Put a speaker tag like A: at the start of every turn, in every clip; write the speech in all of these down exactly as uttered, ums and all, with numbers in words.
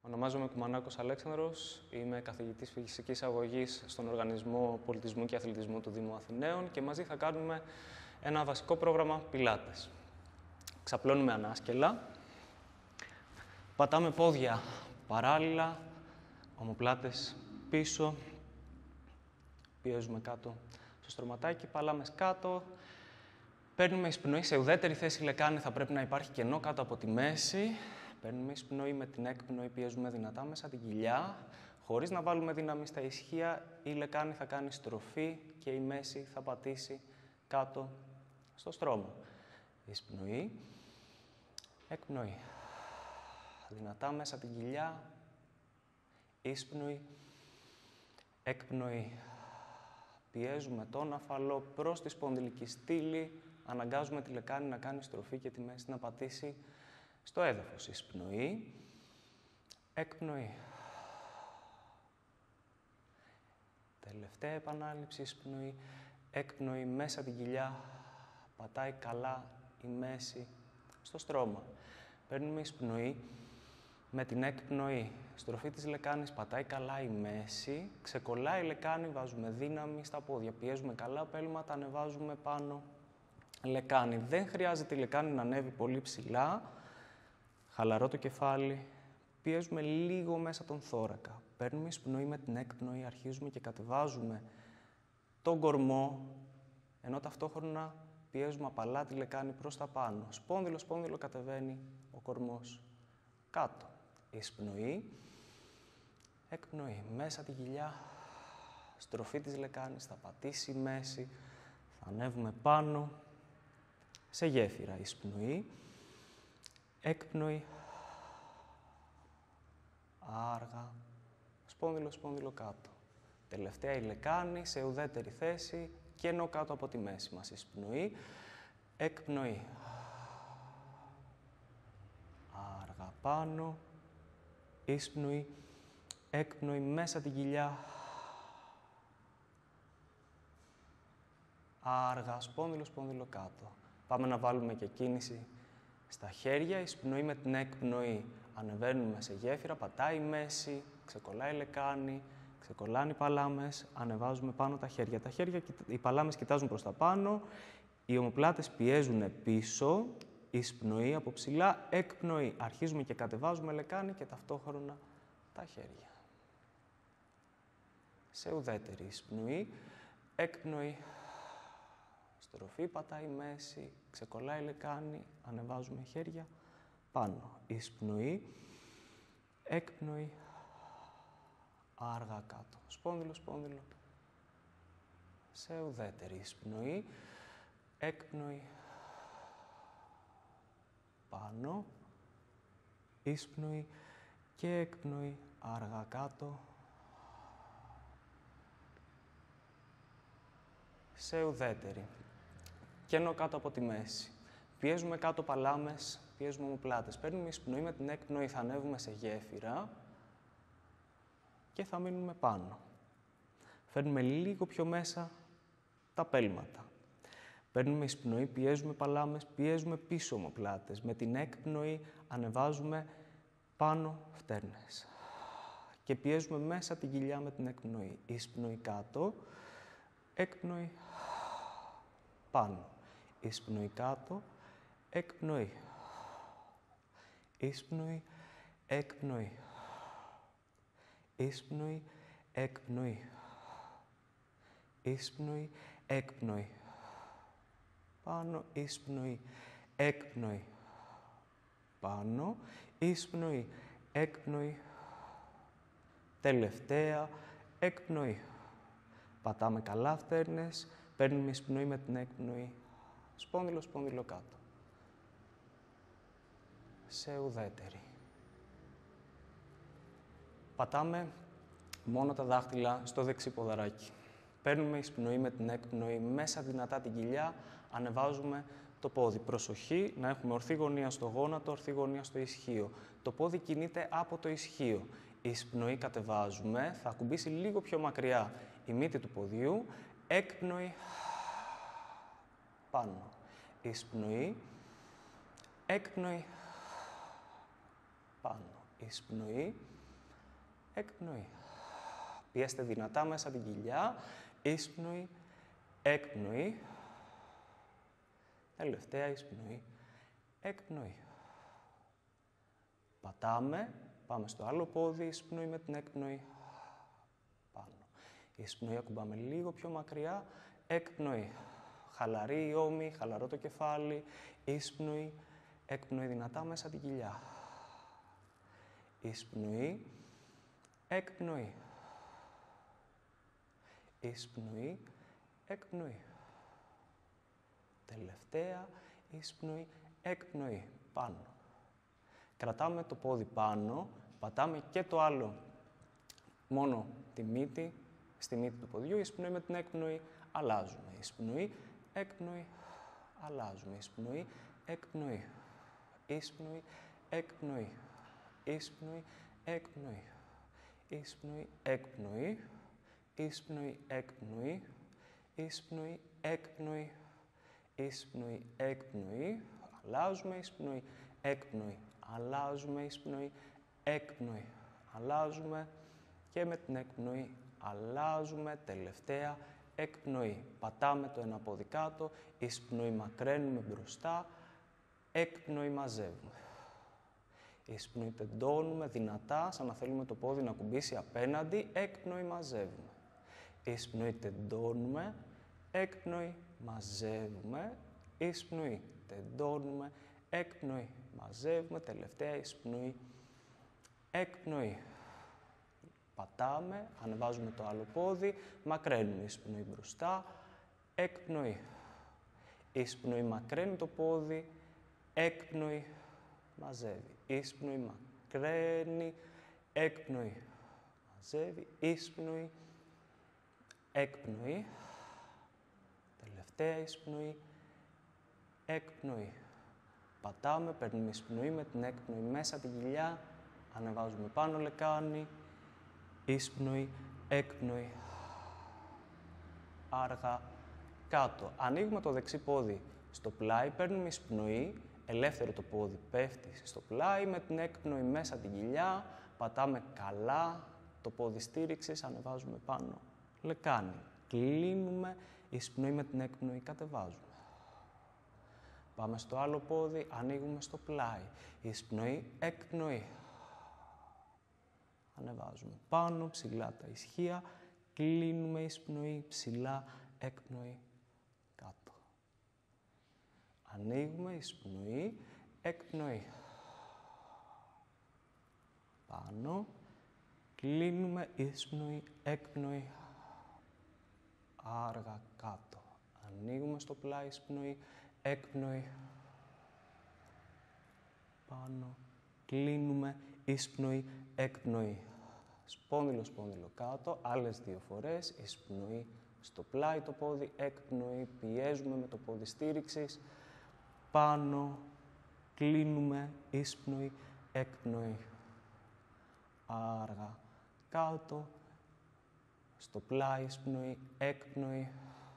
A: Ονομάζομαι Κουμανάκος Αλέξανδρος, είμαι καθηγητής φυσικής αγωγής στον Οργανισμό Πολιτισμού και Αθλητισμού του Δήμου Αθηναίων και μαζί θα κάνουμε ένα βασικό πρόγραμμα πιλάτες. Ξαπλώνουμε ανάσκελα, πατάμε πόδια παράλληλα, ομοπλάτες πίσω, πιέζουμε κάτω στο στρωματάκι, παλάμες κάτω, παίρνουμε εισπνοή σε ουδέτερη θέση λεκάνη, θα πρέπει να υπάρχει κενό κάτω από τη μέση. Παίρνουμε εισπνοή με την έκπνοη, πιέζουμε δυνατά μέσα την κοιλιά. Χωρίς να βάλουμε δύναμη στα ισχύα, η λεκάνη θα κάνει στροφή και η μέση θα πατήσει κάτω στο στρώμα. Εισπνοή, έκπνοη. Δυνατά μέσα την κοιλιά, εισπνοή, έκπνοη. Πιέζουμε τον αφαλό προς τη σπονδυλική στήλη, αναγκάζουμε τη λεκάνη να κάνει στροφή και τη μέση να πατήσει στο έδαφος. Εισπνοή, έκπνοη. Τελευταία επανάληψη, εισπνοή, έκπνοη, μέσα την κοιλιά, πατάει καλά η μέση στο στρώμα. Παίρνουμε εισπνοή, με την έκπνοη, στροφή της λεκάνης, πατάει καλά η μέση, ξεκολλάει η λεκάνη, βάζουμε δύναμη στα πόδια, πιέζουμε καλά πέλμα, τα ανεβάζουμε πάνω λεκάνη. Δεν χρειάζεται η λεκάνη να ανέβει πολύ ψηλά. Χαλαρό το κεφάλι, πιέζουμε λίγο μέσα τον θώρακα. Παίρνουμε εισπνοή με την έκπνοη, αρχίζουμε και κατεβάζουμε τον κορμό, ενώ ταυτόχρονα πιέζουμε απαλά τη λεκάνη προς τα πάνω. Σπόνδυλο, σπόνδυλο κατεβαίνει ο κορμός κάτω. Εισπνοή, έκπνοη, μέσα τη κοιλιά, στροφή της λεκάνης, θα πατήσει η μέση, θα ανέβουμε πάνω σε γέφυρα. Εισπνοή, έκπνοη, άργα, σπόνδυλο, σπόνδυλο κάτω. Τελευταία η λεκάνη σε ουδέτερη θέση, κενό κάτω από τη μέση μας. Εισπνοή, έκπνοη, άργα πάνω, εισπνοή, έκπνοη, μέσα την κοιλιά, άργα, σπόνδυλο, σπόνδυλο κάτω. Πάμε να βάλουμε και κίνηση στα χέρια, εισπνοή με την έκπνοη, ανεβαίνουμε σε γέφυρα, πατάει η μέση, ξεκολλάει η λεκάνη, ξεκολλάνε οι παλάμες, ανεβάζουμε πάνω τα χέρια. Τα χέρια, οι παλάμες κοιτάζουν προς τα πάνω, οι ομοπλάτες πιέζουν πίσω, εισπνοή από ψηλά, έκπνοη. Αρχίζουμε και κατεβάζουμε λεκάνη και ταυτόχρονα τα χέρια. Σε ουδέτερη εισπνοή, έκπνοη, στροφή, πατάει η μέση, ξεκολλάει η λεκάνη, ανεβάζουμε χέρια πάνω. Εισπνοή, έκπνοη, άργα κάτω. Σπόνδυλο, σπόνδυλο. Σε ουδέτερη εισπνοή, έκπνοη, πάνω, εισπνοή και έκπνοη, άργα κάτω. Σε ουδέτερη. Κενό κάτω από τη μέση. Πιέζουμε κάτω παλάμες, πιέζουμε ομοπλάτες. Παίρνουμε εισπνοή με την έκπνοη, θα ανέβουμε σε γέφυρα και θα μείνουμε πάνω. Φέρνουμε λίγο πιο μέσα τα πέλματα. Παίρνουμε εισπνοή, πιέζουμε παλάμες, πιέζουμε πίσω ομοπλάτες. Με την έκπνοη ανεβάζουμε πάνω φτέρνες. Και πιέζουμε μέσα την κοιλιά με την έκπνοη. Εισπνοή κάτω, έκπνοη πάνω. Εισπνοή κάτω, έκπνοη. Εισπνοή, έκπνοη. Εισπνοή, έκπνοη. Εισπνοή, έκπνοη. Πάνω, εισπνοή, έκπνοη. Πάνω, εισπνοή, έκπνοη. Τελευταία, έκπνοη. Πατάμε καλά φτέρνες, παίρνουμε εισπνοή με την έκπνοη. Σπόνδυλο, σπόνδυλο κάτω. Σε ουδέτερη. Πατάμε μόνο τα δάχτυλα στο δεξί ποδαράκι. Παίρνουμε εισπνοή με την έκπνοη μέσα δυνατά την κοιλιά, ανεβάζουμε το πόδι. Προσοχή να έχουμε ορθή γωνία στο γόνατο, ορθή γωνία στο ισχύο. Το πόδι κινείται από το ισχύο. Εισπνοή κατεβάζουμε, θα ακουμπήσει λίγο πιο μακριά η μύτη του ποδιού. Έκπνοη, πάνω. Εισπνοή, έκπνοη, πάνω. εισπνοή, εκπνοή. Πιέστε δυνατά μέσα την κοιλιά, εισπνοή, εκπνοή. Τελευταία εισπνοή, εκπνοή. Πατάμε, πάμε στο άλλο πόδι, εισπνοή με την εκπνοή, πάνω. Εισπνοή, ακουμπάμε λίγο πιο μακριά, εκπνοή. Χαλαρή η ώμη, χαλαρό το κεφάλι, εισπνοή, εκπνοή δυνατά μέσα την κοιλιά. Εισπνοή, εκπνοή. Εισπνοή, εκπνοή. Τελευταία, εισπνοή, εκπνοή, πάνω. Κρατάμε το πόδι πάνω, πατάμε και το άλλο, μόνο τη μύτη, στη μύτη του ποδιού, εισπνοή με την εκπνοή, αλλάζουμε. Εισπνοή, εκπνοή, αλλάζουμε. Εισπνοή, εκπνοή. Εισπνοή, εκπνοή. Εισπνοή, εκπνοή. Εισπνοή, εκπνοή. Εισπνοή, εκπνοή. Εισπνοή, εκπνοή. Εισπνοή, εκπνοή. Αλλάζουμε. Εισπνοή, εκπνοή. Αλλάζουμε. Εισπνοή, εκπνοή. Αλλάζουμε. Και με την εκπνοή αλλάζουμε. Τελευταία εκπνοή. Πατάμε το ένα πόδι κάτω. Εισπνοή, μακραίνουμε μπροστά. Εκπνοή, μαζεύουμε. Εισπνοή, τεντώνουμε δυνατά, σαν να θέλουμε το πόδι να κουμπίσει απέναντι. Εκπνοή, μαζεύουμε. Εισπνοή, τεντώνουμε. Εκπνοή, μαζεύουμε. Εισπνοή, τεντώνουμε. Εκπνοή, μαζεύουμε. Τελευταία εισπνοή. Εκπνοή. Πατάμε, ανεβάζουμε το άλλο πόδι, μακραίνουμε εισπνοή μπροστά. Εκπνοή. Εισπνοή, μακραίνει το πόδι. Εκπνοή, μαζεύει. Εισπνοή, μακραίνει. Εκπνοή, μαζεύει. Εισπνοή, εκπνοή. Τελευταία εισπνοή, εκπνοή. Πατάμε, παίρνουμε εισπνοή με την εκπνοή μέσα την κοιλιά. Ανεβάζουμε πάνω λεκάνη. Εισπνοή, εκπνοή. Άργα, κάτω. Ανοίγουμε το δεξί πόδι στο πλάι, παίρνουμε εισπνοή. Ελεύθερο το πόδι πέφτει στο πλάι, με την εκπνοή μέσα την κοιλιά. Πατάμε καλά το πόδι στήριξης, ανεβάζουμε πάνω λεκάνη. Κλείνουμε, εισπνοή με την εκπνοή, κατεβάζουμε. Πάμε στο άλλο πόδι, ανοίγουμε στο πλάι. Εισπνοή, εκπνοή. Ανεβάζουμε πάνω, ψηλά τα ισχύα. Κλείνουμε, εισπνοή, ψηλά, εκπνοή, κάτω. Ανοίγουμε, εισπνοή, εκπνοή. Πάνω. Κλείνουμε, εισπνοή, εκπνοή. Άργα, κάτω. Ανοίγουμε στο πλάι, εισπνοή, εκπνοή. Πάνω. Κλείνουμε, εισπνοή, εκπνοή. Σπόνδυλο, σπόνδυλο κάτω. Άλλες δύο φορές. Εισπνοή στο πλάι το πόδι, εκπνοή. Πιέζουμε με το πόδι στήριξης. Πάνω. Κλείνουμε, εισπνοή, εκπνοή. Άργα, κάτω. Στο πλάι, εισπνοή, εκπνοή.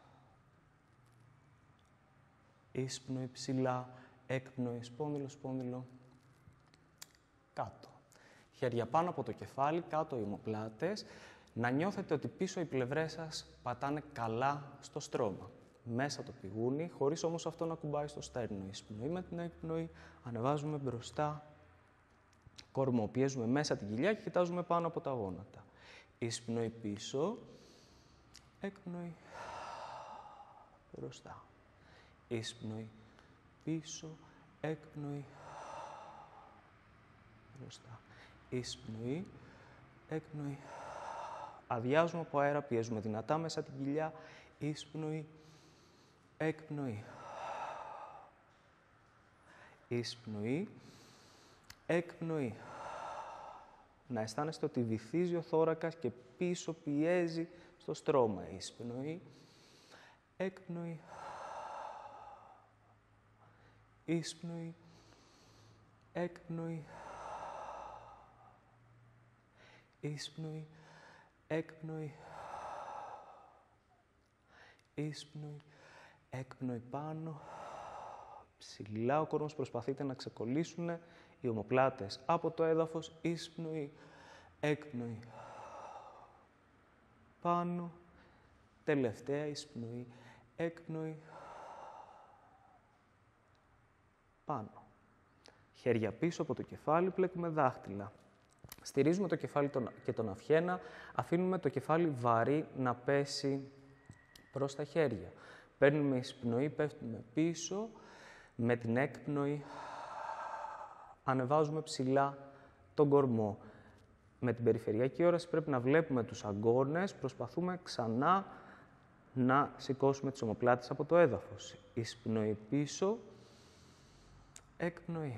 A: Εισπνοή, ψηλά, εκπνοή, σπόνδυλο, σπόνδυλο, κάτω. Χέρια πάνω από το κεφάλι, κάτω οι ομοπλάτες. Να νιώθετε ότι πίσω οι πλευρές σας πατάνε καλά στο στρώμα. Μέσα το πηγούνι, χωρίς όμως αυτό να κουμπάει στο στέρνο. Εισπνοή με την εκπνοή, ανεβάζουμε μπροστά. Κορμό, πιέζουμε μέσα την κοιλιά και κοιτάζουμε πάνω από τα γόνατα. Εισπνοή πίσω, εκπνοή, μπροστά. Εισπνοή πίσω, εκπνοή, μπροστά. Εισπνοή, εκπνοή. Αδειάζουμε από αέρα, πιέζουμε δυνατά μέσα την κοιλιά. Εισπνοή, εκπνοή. Εισπνοή, εκπνοή. Να αισθάνεστε ότι βυθίζει ο θώρακας και πίσω πιέζει στο στρώμα. Εισπνοή, εκπνοή. Εισπνοή, εκπνοή. Εισπνοή, εκπνοή. Εισπνοή, εκπνοή πάνω. Ψηλά ο κορμός, προσπαθείτε να ξεκολλήσουν οι ομοπλάτες από το έδαφος. Εισπνοή, έκπνοη. Πάνω. Τελευταία εισπνοή, έκπνοη. Πάνω. Χέρια πίσω από το κεφάλι, πλέκουμε δάχτυλα. Στηρίζουμε το κεφάλι και τον αυχένα, αφήνουμε το κεφάλι βαρύ να πέσει προς τα χέρια. Παίρνουμε εισπνοή, πέφτουμε πίσω, με την έκπνοη ανεβάζουμε ψηλά τον κορμό. Με την περιφερειακή όραση πρέπει να βλέπουμε τους αγκώνες, προσπαθούμε ξανά να σηκώσουμε τις ομοπλάτες από το έδαφος. Εισπνοή πίσω, έκπνοη,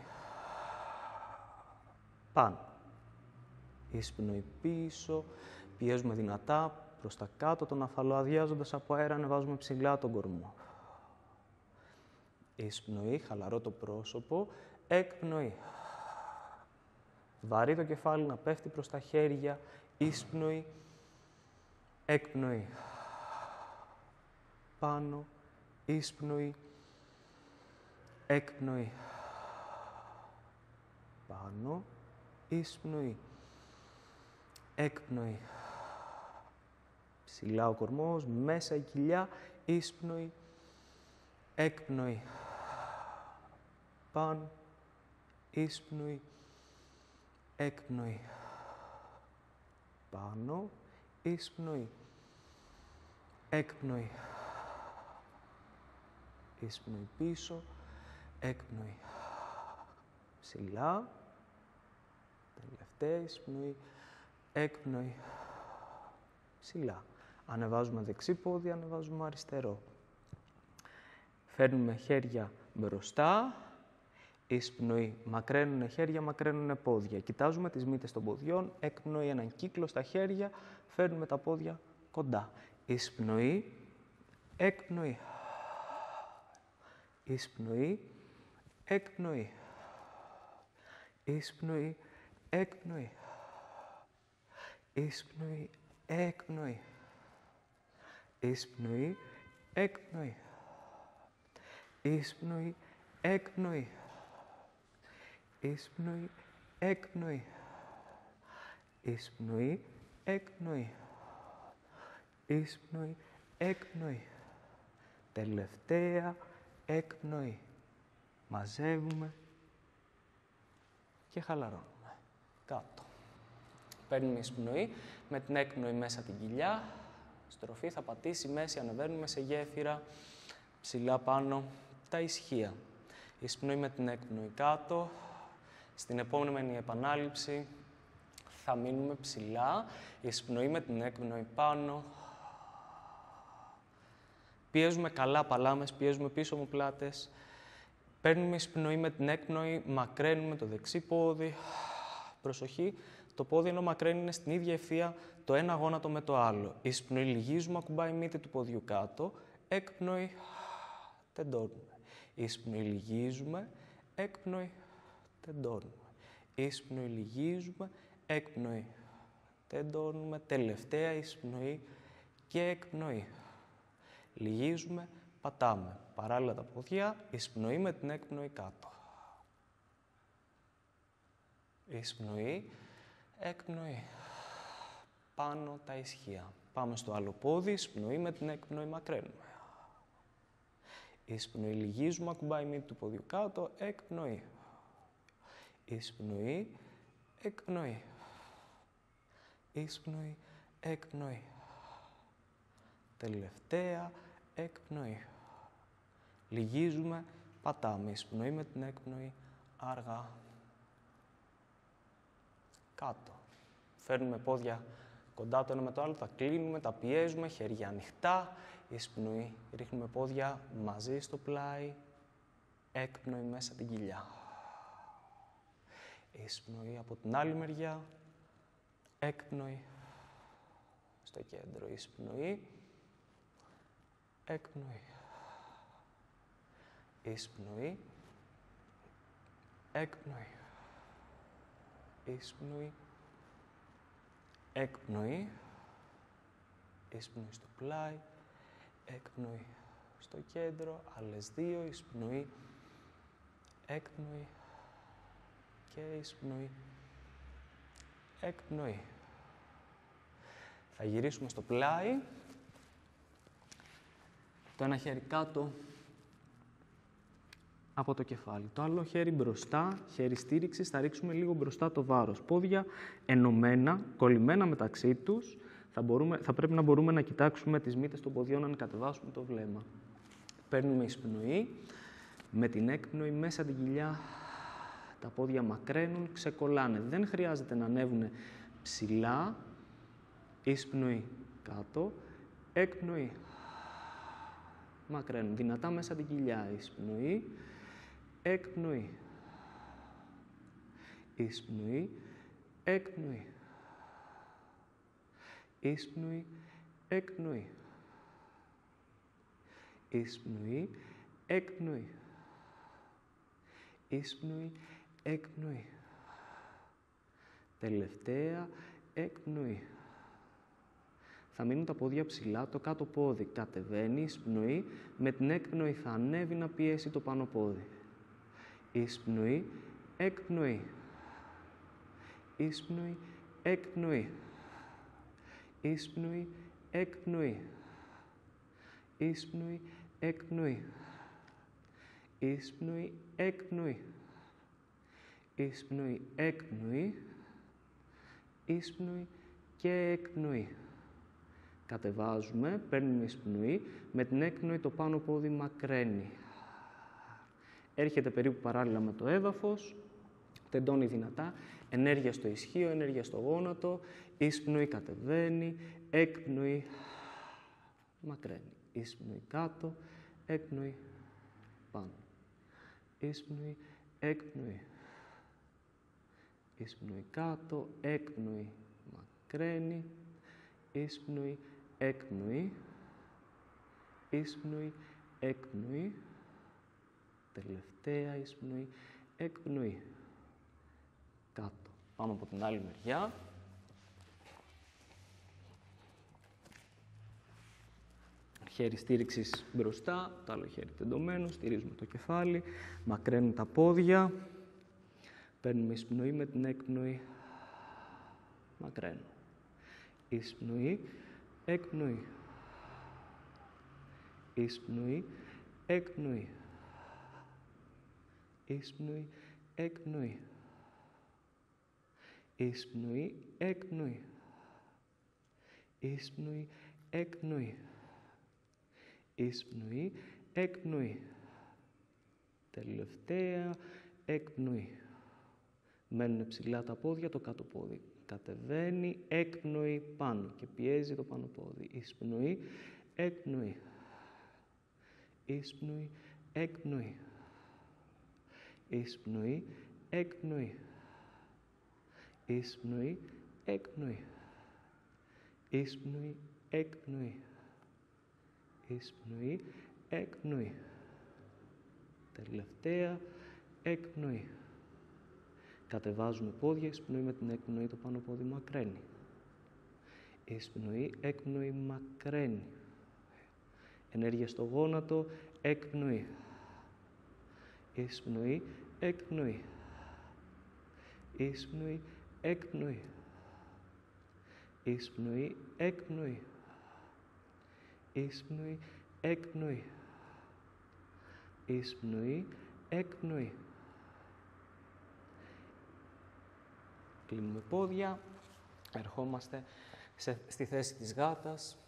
A: πάνω. Εισπνοή πίσω, πιέζουμε δυνατά προς τα κάτω τον αφαλό, αδειάζοντας από αέρα, ανεβάζουμε ψηλά τον κορμό. Εισπνοή, χαλαρό το πρόσωπο, έκπνοη. Βαρύ το κεφάλι να πέφτει προς τα χέρια, εισπνοή, έκπνοη. Πάνω, εισπνοή, έκπνοη. Πάνω, εισπνοή, έκπνοη. Ψηλά ο κορμός, μέσα η κοιλιά, εισπνοή, έκπνοη. Πάνω, εισπνοή, έκπνοη. Πάνω, εισπνοή, έκπνοη. Εισπνοή πίσω, έκπνοη. Ψηλά, τελευταία εισπνοή, έκπνοη. Ψηλά. Ανεβάζουμε δεξί πόδι, ανεβάζουμε αριστερό. Φέρνουμε χέρια μπροστά, εισπνοή. Μακραίνουν χέρια, μακραίνουν πόδια. Κοιτάζουμε τις μύτες των ποδιών, έκπνοη, έναν κύκλο στα χέρια, φέρνουμε τα πόδια κοντά. Εισπνοή, έκπνοη. Εισπνοή, έκπνοη. Εισπνοή, έκπνοη. Εισπνοή, έκπνοη. Εισπνοή, έκπνοη. Εισπνοή, έκπνοη. Εισπνοή, έκπνοη. Εισπνοή, έκπνοη. Εισπνοή, έκπνοη. Τελευταία έκπνοη. Μαζεύουμε και χαλαρώνουμε. Κάτω. Παίρνουμε εισπνοή, με την έκπνοη μέσα την κοιλιά. Στροφή θα πατήσει μέση, ανεβαίνουμε σε γέφυρα. Ψηλά πάνω τα ισχύα. Εισπνοή με την έκπνοη κάτω. Στην επόμενη επανάληψη θα μείνουμε ψηλά. Εισπνοή με την έκπνοη πάνω. Πιέζουμε καλά παλάμες, πιέζουμε πίσω ομοπλάτες. Παίρνουμε εισπνοή με την έκπνοη, μακραίνουμε το δεξί πόδι. Προσοχή, το πόδι ενώ μακραίνει είναι στην ίδια ευθεία το ένα γόνατο με το άλλο. Εισπνοή, λυγίζουμε, ακουμπάει η μύτη του ποδιού κάτω. Έκπνοη, τεντώνουμε. Εισπνοή, λυγίζουμε, έκπνοη, τεντώνουμε. Εισπνοή, λυγίζουμε, έκπνοη, τεντώνουμε. Τελευταία εισπνοή και έκπνοη. Λυγίζουμε, πατάμε. Παράλληλα τα ποδιά, εισπνοή με την έκπνοη κάτω. Εισπνοή, έκπνοη. Πάνω τα ισχύα. Πάμε στο άλλο πόδι, εισπνοή με την έκπνοη μακραίνουμε. Εισπνοή, λυγίζουμε, ακουμπάει η μύτη του ποδιού κάτω, έκπνοη. Εισπνοή, έκπνοη. Εισπνοή, έκπνοη. Τελευταία έκπνοη. Λυγίζουμε, πατάμε. Εισπνοή με την έκπνοη, αργά. Κάτω. Φέρνουμε πόδια κοντά το ένα με το άλλο, τα κλείνουμε, τα πιέζουμε, χέρια ανοιχτά. Εισπνοή, ρίχνουμε πόδια μαζί στο πλάι. Έκπνοη μέσα την κοιλιά. Εισπνοή από την άλλη μεριά. Έκπνοη στο κέντρο. Εισπνοή. Έκπνοη. Εισπνοή. Έκπνοη. Εισπνοή. Έκπνοη. Εισπνοή στο πλάι. Έκπνοη στο κέντρο. Άλλες δύο. Εισπνοή. έκπνοη και εισπνοή, έκπνοη. Θα γυρίσουμε στο πλάι. Το ένα χέρι κάτω από το κεφάλι. Το άλλο χέρι μπροστά, χέρι στήριξης, θα ρίξουμε λίγο μπροστά το βάρος. Πόδια ενωμένα, κολλημένα μεταξύ τους. Θα, μπορούμε, θα πρέπει να μπορούμε να κοιτάξουμε τις μύτες των ποδιών αν κατεβάσουμε το βλέμμα. Παίρνουμε εισπνοή. Με την έκπνοη μέσα την κοιλιά τα πόδια μακραίνουν, ξεκολλάνε. Δεν χρειάζεται να ανέβουν ψηλά. Εισπνοή κάτω, έκπνοη. Μακραίνουν. Δυνατά μέσα την κοιλιά. Εισπνοή, έκπνοη. Εισπνοή, έκπνοη. Εισπνοή, έκπνοη. Εισπνοή, έκπνοη. Εισπνοή, έκπνοη. Τελευταία, έκπνοη. Θα μείνουν τα πόδια ψηλά, το κάτω πόδι κατεβαίνει, εισπνοή, με την έκπνοη θα ανέβει να πιέσει το πάνω πόδι. Εισπνοή, έκπνοη. Εισπνοή, έκπνοη. Εισπνοή, έκπνοη. Εισπνοή, έκπνοη. Εισπνοή, έκπνοη. Εισπνοή, έκπνοη. Εισπνοή και έκπνοη. Κατεβάζουμε, παίρνουμε εισπνοή, με την έκπνοη το πάνω πόδι μακραίνει. Έρχεται περίπου παράλληλα με το έδαφος, τεντώνει δυνατά, ενέργεια στο ισχύο, ενέργεια στο γόνατο, εισπνοή κατεβαίνει, έκπνοη μακραίνει. Εισπνοή κάτω, έκπνοη πάνω. Εισπνοή, έκπνοη. Εισπνοή κάτω, έκπνοη μακραίνει. Εισπνοή, έκπνοη. Εισπνοή, έκπνοη. Τελευταία εισπνοή, έκπνοη. Κάτω. Πάμε από την άλλη μεριά. Χέρι στήριξης μπροστά, το άλλο χέρι τεντωμένο, στηρίζουμε το κεφάλι, μακραίνουν τα πόδια, παίρνουμε εισπνοή με την έκπνοη, μακραίνουμε. Εισπνοή, έκπνοη. Εισπνοή, έκπνοη. Εισπνοή, έκπνοη. Εισπνοή, έκπνοη. Εισπνοή, έκπνοη. Εισπνοή, έκπνοη. Τελευταία, έκπνοη. Μένουν ψηλά τα πόδια, το κάτω πόδι κατεβαίνει, έκπνοη πάνω και πιέζει το πάνω πόδι. Εισπνοή, έκπνοη. Εισπνοή, έκπνοη. Εισπνοή, έκπνοη. Εισπνοή, έκπνοη. Εισπνοή, έκπνοη. Εισπνοή, έκπνοη. Τελευταία, έκπνοη. Κατεβάζουμε πόδια, εισπνοή με την έκπνοη, το πάνω πόδι μακραίνει. Εισπνοή, έκπνοη, μακραίνει. Ενέργεια στο γόνατο, έκπνοη. Εισπνοή, έκπνοη. Εισπνοή, έκπνοη. Εισπνοή, έκπνοη. Εισπνοή, έκπνοη. Εισπνοή, έκπνοη. Κλείνουμε πόδια, ερχόμαστε σε, στη θέση της γάτας.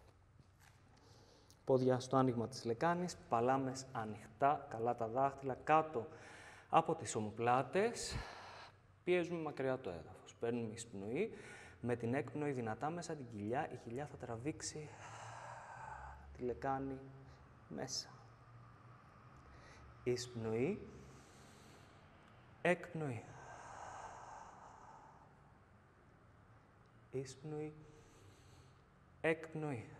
A: Πόδια στο άνοιγμα της λεκάνης, παλάμες ανοιχτά, καλά τα δάχτυλα, κάτω από τις ομοπλάτες. Πιέζουμε μακριά το έδαφος. Παίρνουμε εισπνοή, με την έκπνοη δυνατά μέσα την κοιλιά. Η κοιλιά θα τραβήξει τη λεκάνη μέσα. Εισπνοή, έκπνοη. Εισπνοή, έκπνοη.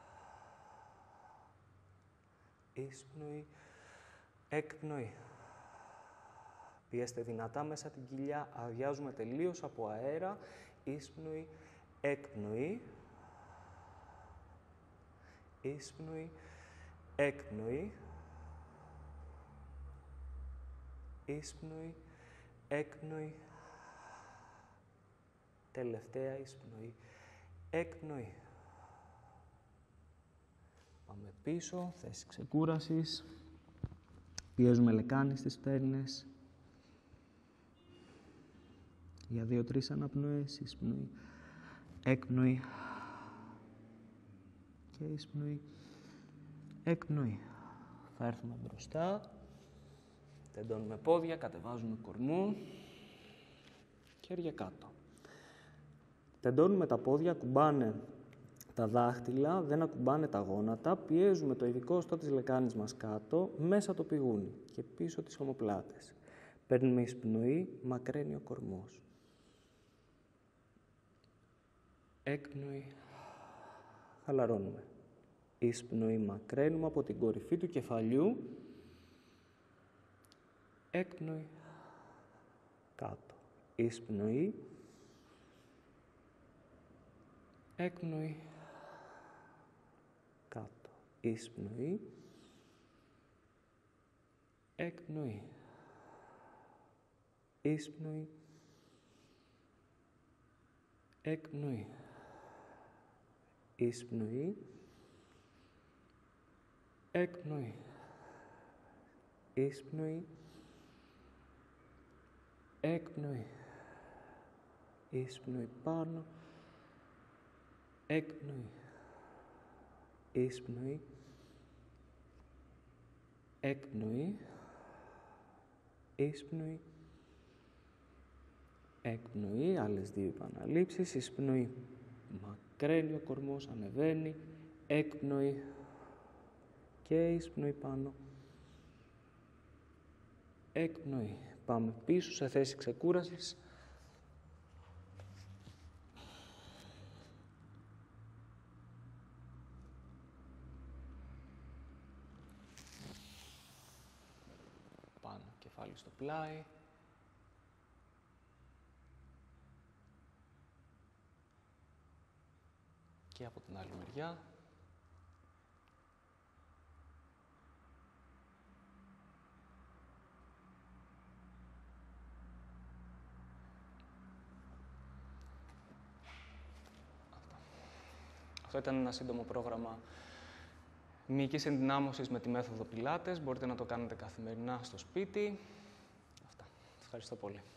A: Εισπνοή, έκπνοη. Πιέστε δυνατά μέσα την κοιλιά, αδειάζουμε τελείως από αέρα. Εισπνοή, έκπνοη. Εισπνοή, έκπνοη. εισπνοή, έκπνοη, τελευταία εισπνοή, έκπνοη. Πάμε πίσω, θέση ξεκούρασης. Πιέζουμε λεκάνη στις στέρνες. Για δύο-τρεις αναπνοές, εισπνοή, έκπνοη και εισπνοή, έκπνοη. Θα έρθουμε μπροστά, τεντώνουμε πόδια, κατεβάζουμε κορμού, χέρια κάτω. Τεντώνουμε τα πόδια, ακουμπάνε τα δάχτυλα, δεν ακουμπάνε τα γόνατα, πιέζουμε το ειδικό οστό της λεκάνης μας κάτω, μέσα το πηγούνι και πίσω τις ομοπλάτες. Παίρνουμε εισπνοή, μακραίνει ο κορμός. Έκπνοη, χαλαρώνουμε. Εισπνοή, μακραίνουμε από την κορυφή του κεφαλιού. Έκπνοη, κάτω. Εισπνοή, έκπνοη, κάτω. Εισπνοή, έκπνοη, εισπνοή, έκπνοη, εισπνοή, έκπνοη, εισπνοή, έκπνοη, εισπνοή πάνω, έκπνοη, εισπνοή, έκπνοη, εισπνοή, έκπνοη, άλλες δύο επαναλήψεις, εισπνοή, μακραίνει ο κορμός, ανεβαίνει, έκπνοη και εισπνοή πάνω, έκπνοη. Πάμε πίσω σε θέση ξεκούρασης. Πάνω, κεφάλι στο πλάι. Και από την άλλη μεριά. Αυτό ήταν ένα σύντομο πρόγραμμα μυϊκής ενδυνάμωσης με τη μέθοδο Πιλάτες. Μπορείτε να το κάνετε καθημερινά στο σπίτι. Αυτά. Ευχαριστώ πολύ.